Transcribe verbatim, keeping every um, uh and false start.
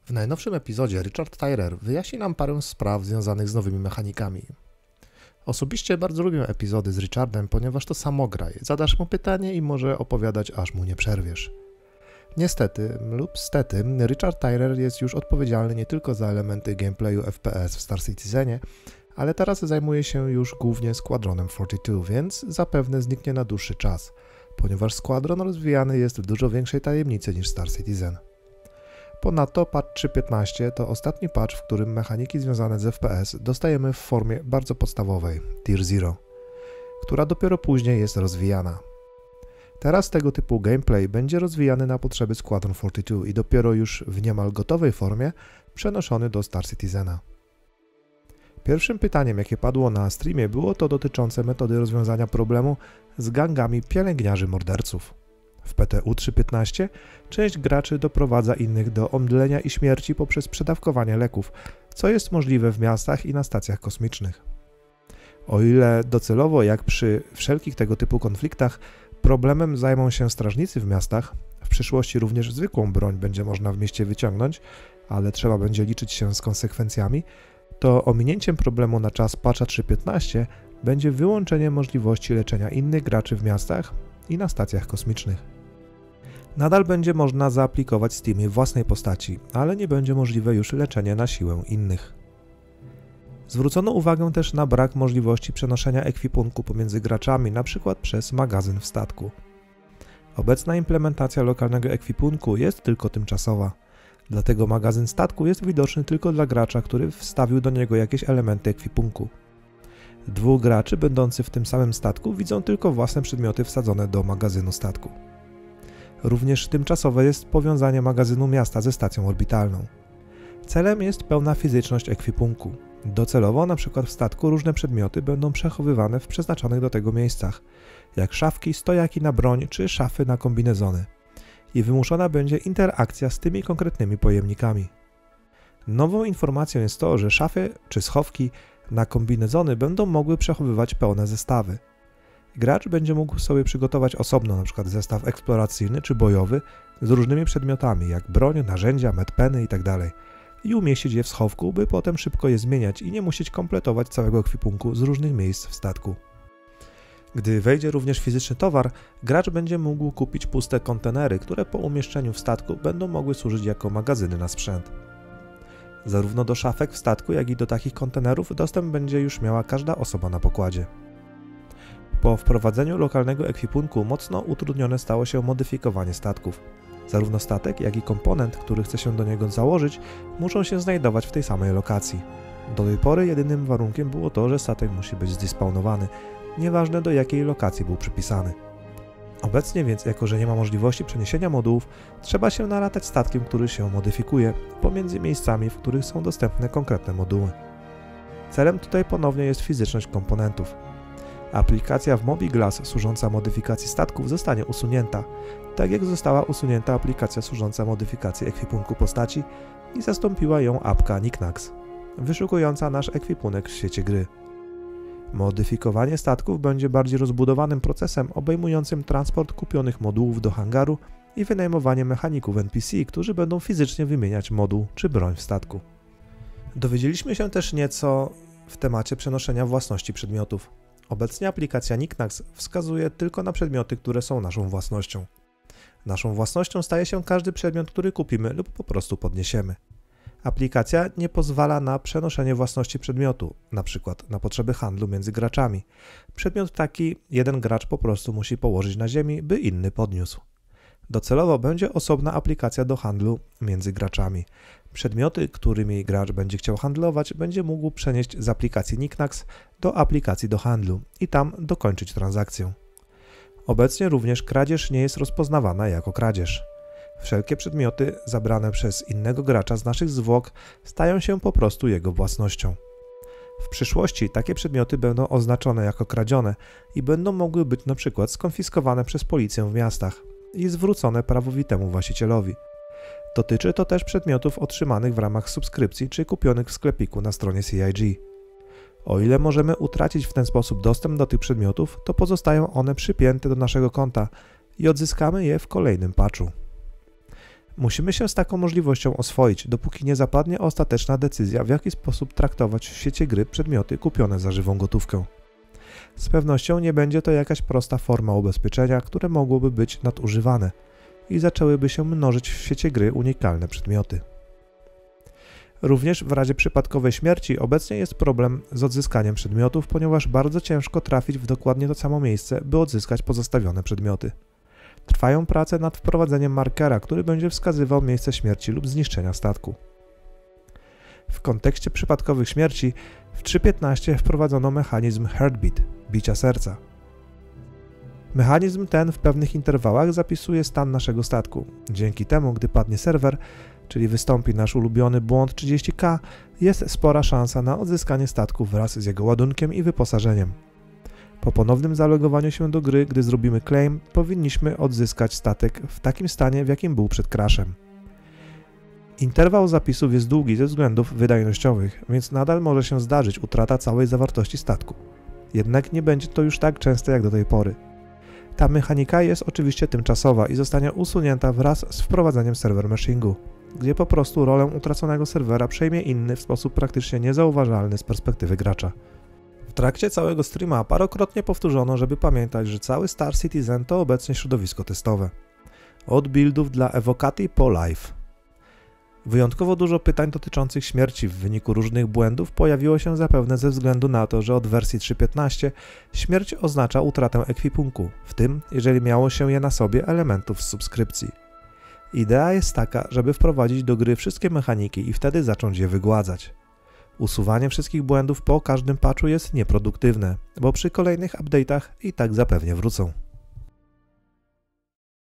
W najnowszym epizodzie Richard Tyrer wyjaśni nam parę spraw związanych z nowymi mechanikami. Osobiście bardzo lubię epizody z Richardem, ponieważ to samograj. Zadasz mu pytanie i może opowiadać, aż mu nie przerwiesz. Niestety lub stety, Richard Tyrer jest już odpowiedzialny nie tylko za elementy gameplayu F P S w Star Citizenie, ale teraz zajmuje się już głównie Squadronem czterdzieści dwa, więc zapewne zniknie na dłuższy czas, ponieważ Squadron rozwijany jest w dużo większej tajemnicy niż Star Citizen. Ponadto patch trzy piętnaście to ostatni patch, w którym mechaniki związane z F P S dostajemy w formie bardzo podstawowej, Tier zero, która dopiero później jest rozwijana. Teraz tego typu gameplay będzie rozwijany na potrzeby Squadron czterdzieści dwa i dopiero już w niemal gotowej formie przenoszony do Star Citizena. Pierwszym pytaniem, jakie padło na streamie, było to dotyczące metody rozwiązania problemu z gangami pielęgniarzy morderców. W P T U trzy piętnaście część graczy doprowadza innych do omdlenia i śmierci poprzez przedawkowanie leków, co jest możliwe w miastach i na stacjach kosmicznych. O ile docelowo, jak przy wszelkich tego typu konfliktach, problemem zajmą się strażnicy w miastach, w przyszłości również zwykłą broń będzie można w mieście wyciągnąć, ale trzeba będzie liczyć się z konsekwencjami, to ominięciem problemu na czas patcha trzy piętnaście będzie wyłączenie możliwości leczenia innych graczy w miastach i na stacjach kosmicznych. Nadal będzie można zaaplikować Steamie własnej postaci, ale nie będzie możliwe już leczenie na siłę innych. Zwrócono uwagę też na brak możliwości przenoszenia ekwipunku pomiędzy graczami, np. przez magazyn w statku. Obecna implementacja lokalnego ekwipunku jest tylko tymczasowa, dlatego magazyn statku jest widoczny tylko dla gracza, który wstawił do niego jakieś elementy ekwipunku. Dwóch graczy będących w tym samym statku widzą tylko własne przedmioty wsadzone do magazynu statku. Również tymczasowe jest powiązanie magazynu miasta ze stacją orbitalną. Celem jest pełna fizyczność ekwipunku. Docelowo np. w statku różne przedmioty będą przechowywane w przeznaczonych do tego miejscach, jak szafki, stojaki na broń czy szafy na kombinezony. I wymuszona będzie interakcja z tymi konkretnymi pojemnikami. Nową informacją jest to, że szafy czy schowki na kombinezony będą mogły przechowywać pełne zestawy. Gracz będzie mógł sobie przygotować osobno np. zestaw eksploracyjny czy bojowy z różnymi przedmiotami, jak broń, narzędzia, medpeny itd. i umieścić je w schowku, by potem szybko je zmieniać i nie musieć kompletować całego ekwipunku z różnych miejsc w statku. Gdy wejdzie również fizyczny towar, gracz będzie mógł kupić puste kontenery, które po umieszczeniu w statku będą mogły służyć jako magazyny na sprzęt. Zarówno do szafek w statku, jak i do takich kontenerów dostęp będzie już miała każda osoba na pokładzie. Po wprowadzeniu lokalnego ekwipunku mocno utrudnione stało się modyfikowanie statków. Zarówno statek, jak i komponent, który chce się do niego założyć, muszą się znajdować w tej samej lokacji. Do tej pory jedynym warunkiem było to, że statek musi być zdespawnowany, nieważne do jakiej lokacji był przypisany. Obecnie więc, jako że nie ma możliwości przeniesienia modułów, trzeba się nalatać statkiem, który się modyfikuje, pomiędzy miejscami, w których są dostępne konkretne moduły. Celem tutaj ponownie jest fizyczność komponentów. Aplikacja w Mobiglass służąca modyfikacji statków zostanie usunięta, tak jak została usunięta aplikacja służąca modyfikacji ekwipunku postaci i zastąpiła ją apka Knickknacks, wyszukująca nasz ekwipunek w świecie gry. Modyfikowanie statków będzie bardziej rozbudowanym procesem obejmującym transport kupionych modułów do hangaru i wynajmowanie mechaników N P C, którzy będą fizycznie wymieniać moduł czy broń w statku. Dowiedzieliśmy się też nieco w temacie przenoszenia własności przedmiotów. Obecnie aplikacja Knickknacks wskazuje tylko na przedmioty, które są naszą własnością. Naszą własnością staje się każdy przedmiot, który kupimy lub po prostu podniesiemy. Aplikacja nie pozwala na przenoszenie własności przedmiotu, np. na potrzeby handlu między graczami. Przedmiot taki jeden gracz po prostu musi położyć na ziemi, by inny podniósł. Docelowo będzie osobna aplikacja do handlu między graczami. Przedmioty, którymi gracz będzie chciał handlować, będzie mógł przenieść z aplikacji Knickknacks do aplikacji do handlu i tam dokończyć transakcję. Obecnie również kradzież nie jest rozpoznawana jako kradzież. Wszelkie przedmioty zabrane przez innego gracza z naszych zwłok stają się po prostu jego własnością. W przyszłości takie przedmioty będą oznaczone jako kradzione i będą mogły być np. skonfiskowane przez policję w miastach i zwrócone prawowitemu właścicielowi. Dotyczy to też przedmiotów otrzymanych w ramach subskrypcji czy kupionych w sklepiku na stronie C I G. O ile możemy utracić w ten sposób dostęp do tych przedmiotów, to pozostają one przypięte do naszego konta i odzyskamy je w kolejnym patchu. Musimy się z taką możliwością oswoić, dopóki nie zapadnie ostateczna decyzja, w jaki sposób traktować w świecie gry przedmioty kupione za żywą gotówkę. Z pewnością nie będzie to jakaś prosta forma ubezpieczenia, które mogłoby być nadużywane i zaczęłyby się mnożyć w świecie gry unikalne przedmioty. Również w razie przypadkowej śmierci obecnie jest problem z odzyskaniem przedmiotów, ponieważ bardzo ciężko trafić w dokładnie to samo miejsce, by odzyskać pozostawione przedmioty. Trwają prace nad wprowadzeniem markera, który będzie wskazywał miejsce śmierci lub zniszczenia statku. W kontekście przypadkowych śmierci w trzy piętnaście wprowadzono mechanizm Heartbeat, bicia serca. Mechanizm ten w pewnych interwałach zapisuje stan naszego statku. Dzięki temu, gdy padnie serwer, czyli wystąpi nasz ulubiony błąd trzydzieści K, jest spora szansa na odzyskanie statku wraz z jego ładunkiem i wyposażeniem. Po ponownym zalogowaniu się do gry, gdy zrobimy claim, powinniśmy odzyskać statek w takim stanie, w jakim był przed crashem. Interwał zapisów jest długi ze względów wydajnościowych, więc nadal może się zdarzyć utrata całej zawartości statku. Jednak nie będzie to już tak częste jak do tej pory. Ta mechanika jest oczywiście tymczasowa i zostanie usunięta wraz z wprowadzeniem server meshingu, gdzie po prostu rolę utraconego serwera przejmie inny w sposób praktycznie niezauważalny z perspektywy gracza. W trakcie całego streama parokrotnie powtórzono, żeby pamiętać, że cały Star Citizen to obecnie środowisko testowe. Od buildów dla Evocati po live. Wyjątkowo dużo pytań dotyczących śmierci w wyniku różnych błędów pojawiło się zapewne ze względu na to, że od wersji trzy piętnaście śmierć oznacza utratę ekwipunku, w tym jeżeli miało się je na sobie elementów z subskrypcji. Idea jest taka, żeby wprowadzić do gry wszystkie mechaniki i wtedy zacząć je wygładzać. Usuwanie wszystkich błędów po każdym patchu jest nieproduktywne, bo przy kolejnych update'ach i tak zapewnie wrócą.